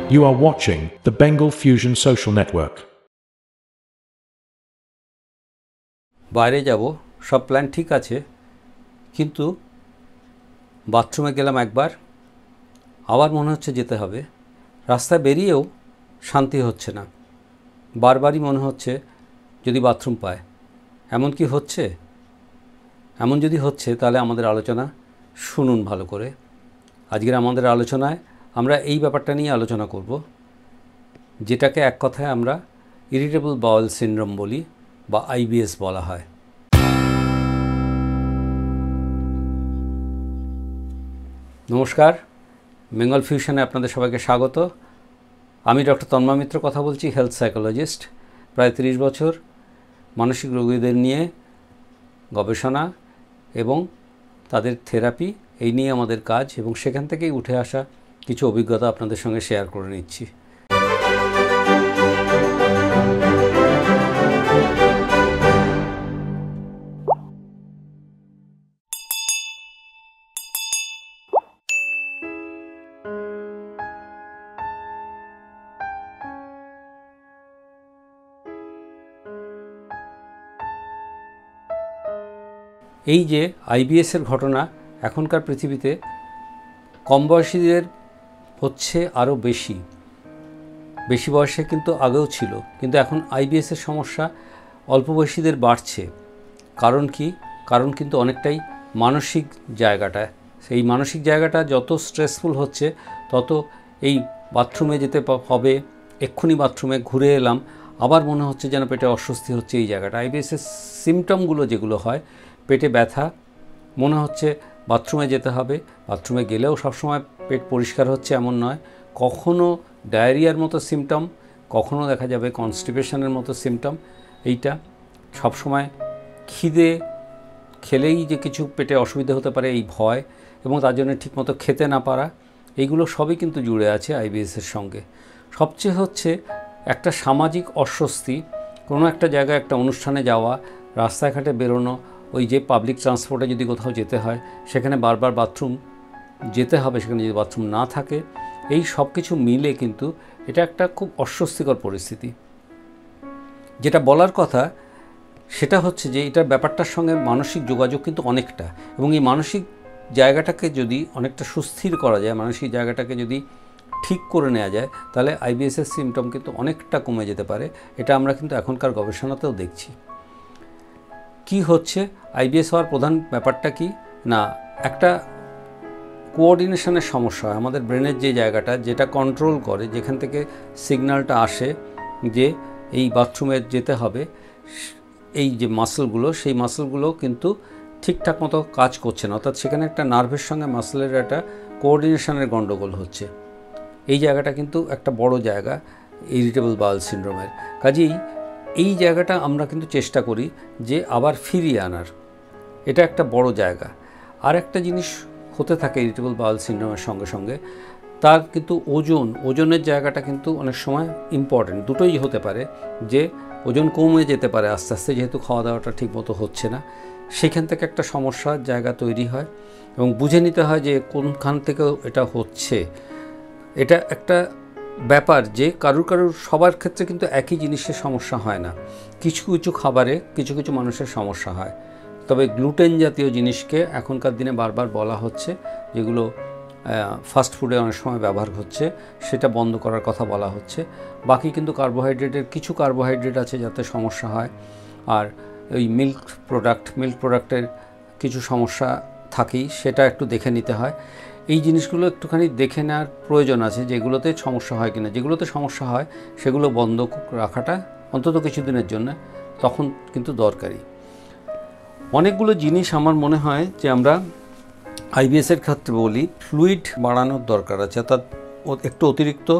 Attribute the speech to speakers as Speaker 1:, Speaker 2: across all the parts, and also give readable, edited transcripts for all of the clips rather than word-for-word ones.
Speaker 1: You are watching the Bengal Fusion Social Network.
Speaker 2: বাইরে যাব, সব প্ল্যান ঠিক আছে, কিন্তু বাথরুমে গেলাম একবার, আবার মনে হচ্ছে যেতে হবে। রাস্তায় বেরিয়েও শান্তি হচ্ছে না, বারবারই মনে হচ্ছে যদি বাথরুম পায়। এমন কি হচ্ছে? এমন যদি হচ্ছে তাহলে আমাদের আলোচনা শুনুন ভালো করে। আজকের আমাদের আলোচনায় আমরা এই ব্যাপারটা নিয়ে আলোচনা করব, যেটাকে এক কথায় আমরা ইরিটেবল বাউল সিনড্রোম বলি বা আইবিএস বলা হয়। নমস্কার, বেঙ্গল ফিউশনে আপনাদের সবাইকে স্বাগত। আমি ডক্টর তন্ময় মিত্র কথা বলছি, হেলথ সাইকোলজিস্ট। প্রায় 30 বছর মানসিক রোগীদের নিয়ে গবেষণা এবং তাদের থেরাপি, এই নিয়ে আমাদের কাজ, এবং সেখান থেকেই উঠে আসা কিছু অভিজ্ঞতা আপনাদের সঙ্গে শেয়ার করে নিচ্ছি। এই যে আইবিএসের ঘটনা এখনকার পৃথিবীতে কম বয়সীদের হচ্ছে আরও বেশি বয়সে কিন্তু আগেও ছিল, কিন্তু এখন আইবিএসের সমস্যা অল্প বয়সীদের বাড়ছে। কারণ কি? কারণ কিন্তু অনেকটাই মানসিক জায়গাটা। সেই মানসিক জায়গাটা যত স্ট্রেসফুল হচ্ছে, তত এই বাথরুমে যেতে হবে, এক্ষুনি বাথরুমে ঘুরে এলাম, আবার মনে হচ্ছে যেন পেটে অস্বস্তি হচ্ছে। এই জায়গাটা আইবিএসের সিমটমগুলো যেগুলো হয়, পেটে ব্যথা, মনে হচ্ছে বাথরুমে যেতে হবে, বাথরুমে গেলেও সবসময় পেট পরিষ্কার হচ্ছে এমন নয়, কখনো ডায়রিয়ার মতো সিমটম, কখনো দেখা যাবে কনস্টিপেশনের মতো সিমটম। এইটা সবসময় খিদে খেলেই যে কিছু পেটে অসুবিধা হতে পারে এই ভয়, এবং তার জন্য ঠিকমতো খেতে না পারা, এইগুলো সবই কিন্তু জুড়ে আছে আইবিএসের সঙ্গে। সবচেয়ে হচ্ছে একটা সামাজিক অস্বস্তি, কোনো একটা জায়গায় একটা অনুষ্ঠানে যাওয়া, রাস্তাঘাটে বেরোনো, ওই যে পাবলিক ট্রান্সপোর্টে যদি কোথাও যেতে হয় সেখানে বারবার বাথরুম যেতে হবে, সেখানে যদি বাথরুম না থাকে, এই সব কিছু মিলে কিন্তু এটা একটা খুব অস্বস্তিকর পরিস্থিতি। যেটা বলার কথা সেটা হচ্ছে যে এটার ব্যাপারটার সঙ্গে মানসিক যোগাযোগ কিন্তু অনেকটা, এবং এই মানসিক জায়গাটাকে যদি অনেকটা সুস্থির করা যায়, মানসিক জায়গাটাকে যদি ঠিক করে নেওয়া যায়, তাহলে আইবিএসের সিমটম কিন্তু অনেকটা কমে যেতে পারে। এটা আমরা কিন্তু এখনকার গবেষণাতেও দেখছি। কি হচ্ছে আইবিএস হওয়ার প্রধান ব্যাপারটা কি না, একটা কোঅর্ডিনেশনের সমস্যা হয়। আমাদের ব্রেনের যে জায়গাটা, যেটা কন্ট্রোল করে, যেখান থেকে সিগন্যালটা আসে যে এই বাথরুমে যেতে হবে, এই যে মাসলগুলো, সেই মাসলগুলো কিন্তু ঠিকঠাক মতো কাজ করছে না, অর্থাৎ সেখানে একটা নার্ভের সঙ্গে মাসলের একটা কোঅর্ডিনেশনের গণ্ডগোল হচ্ছে। এই জায়গাটা কিন্তু একটা বড় জায়গা ইরিটেবল বাউল সিনড্রোমের। কাজেই এই জায়গাটা আমরা কিন্তু চেষ্টা করি যে আবার ফিরিয়ে আনার। এটা একটা বড় জায়গা। আর একটা জিনিস হতে থাকে ইরিটেবল বাউল সিনড্রোমের সঙ্গে সঙ্গে, তার কিন্তু ওজনের জায়গাটা কিন্তু অনেক সময় ইম্পর্টেন্ট। দুটোই হতে পারে, যে ওজন কমে যেতে পারে আস্তে আস্তে, যেহেতু খাওয়া দাওয়াটা ঠিকমতো হচ্ছে না, সেখান থেকে একটা সমস্যার জায়গা তৈরি হয়, এবং বুঝে নিতে হয় যে কোনখান থেকে এটা হচ্ছে। এটা একটা ব্যাপার যে কারুর সবার ক্ষেত্রে কিন্তু একই জিনিসের সমস্যা হয় না। কিছু কিছু খাবারে কিছু কিছু মানুষের সমস্যা হয়। তবে গ্লুটেন জাতীয় জিনিসকে এখনকার দিনে বারবার বলা হচ্ছে, যেগুলো ফাস্ট ফুডে অনেক সময় ব্যবহার হচ্ছে, সেটা বন্ধ করার কথা বলা হচ্ছে। বাকি কিন্তু কিছু কার্বোহাইড্রেট আছে যাতে সমস্যা হয়। আর ওই মিল্ক প্রোডাক্টের কিছু সমস্যা থাকেই, সেটা একটু দেখে নিতে হয়। এই জিনিসগুলো একটুখানি দেখে নেওয়ার প্রয়োজন আছে, যেগুলোতে সমস্যা হয় কিনা। যেগুলোতে সমস্যা হয় সেগুলো বন্ধ রাখাটা অন্তত কিছুদিনের জন্য তখন কিন্তু দরকারি। অনেকগুলো জিনিস আমার মনে হয় যে আমরা আইবিএসের ক্ষেত্রে বলি, ফ্লুইড বাড়ানোর দরকার আছে, অর্থাৎ একটু অতিরিক্ত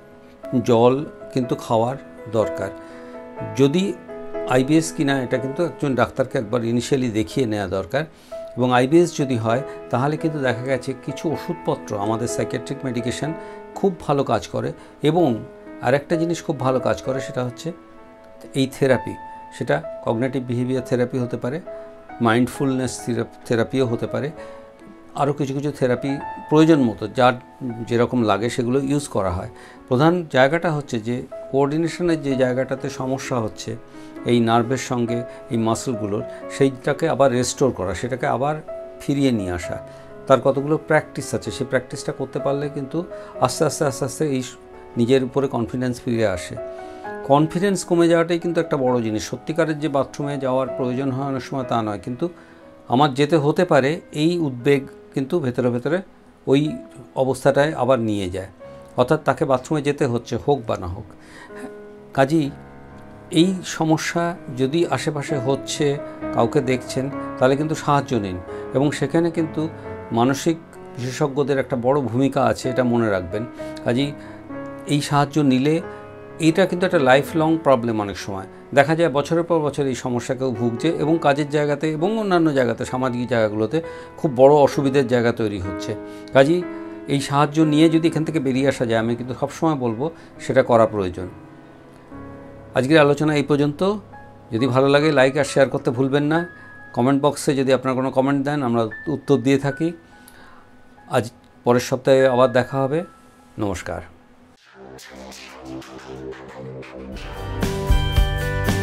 Speaker 2: জল কিন্তু খাওয়ার দরকার। যদি আইবিএস কিনা এটা কিন্তু একজন ডাক্তারকে একবার ইনিশিয়ালি দেখিয়ে নেওয়া দরকার। এবং আইবিএস যদি হয় তাহলে কিন্তু দেখা গেছে কিছু ওষুধপত্র, আমাদের সাইকিয়াট্রিক মেডিকেশন খুব ভালো কাজ করে, এবং আরেকটা জিনিস খুব ভালো কাজ করে, সেটা হচ্ছে এই থেরাপি। সেটা কগনিটিভ বিহেভিয়ার থেরাপি হতে পারে, মাইন্ডফুলনেস থেরাপিও হতে পারে। আরও কিছু কিছু থেরাপি প্রয়োজন মতো যার যেরকম লাগে সেগুলো ইউজ করা হয়। প্রধান জায়গাটা হচ্ছে যে কোঅর্ডিনেশনের যে জায়গাটাতে সমস্যা হচ্ছে এই নার্ভের সঙ্গে এই মাসলগুলোর, সেইটাকে আবার রেস্টোর করা, সেটাকে আবার ফিরিয়ে নিয়ে আসা। তার কতগুলো প্র্যাকটিস আছে, সেই প্র্যাকটিসটা করতে পারলে কিন্তু আস্তে আস্তে আস্তে আস্তে এই নিজের উপরে কনফিডেন্স ফিরে আসে। কনফিডেন্স কমে যাওয়াটাই কিন্তু একটা বড় জিনিস। সত্যিকারের যে বাথরুমে যাওয়ার প্রয়োজন হয় অনেক সময় তা নয়, কিন্তু আমার যেতে হতে পারে এই উদ্বেগ কিন্তু ভেতরে ভেতরে ওই অবস্থাটায় আবার নিয়ে যায়, অর্থাৎ তাকে বাথরুমে যেতে হচ্ছে, হোক বা না হোক। কাজেই এই সমস্যা যদি আশেপাশে হচ্ছে, কাউকে দেখছেন, তাহলে কিন্তু সাহায্য নিন, এবং সেখানে কিন্তু মানসিক বিশেষজ্ঞদের একটা বড় ভূমিকা আছে, এটা মনে রাখবেন। কাজেই এই সাহায্য নিলে এইটা কিন্তু একটা লাইফ লং প্রবলেম। অনেক সময় দেখা যায় বছরের পর বছর এই সমস্যা কেউ ভুগছে, এবং কাজের জায়গাতে এবং অন্যান্য জায়গাতে, সামাজিক জায়গাগুলোতে খুব বড় অসুবিধার জায়গা তৈরি হচ্ছে। কাজেই এই সাহায্য নিয়ে যদি এখান থেকে বেরিয়ে আসা যায়, আমি কিন্তু সবসময় বলবো সেটা করা প্রয়োজন। আজকের আলোচনা এই পর্যন্ত। যদি ভালো লাগে লাইক আর শেয়ার করতে ভুলবেন না। কমেন্ট বক্সে যদি আপনারা কোনো কমেন্ট দেন, আমরা উত্তর দিয়ে থাকি। আজ পরের সপ্তাহে আবার দেখা হবে। নমস্কার।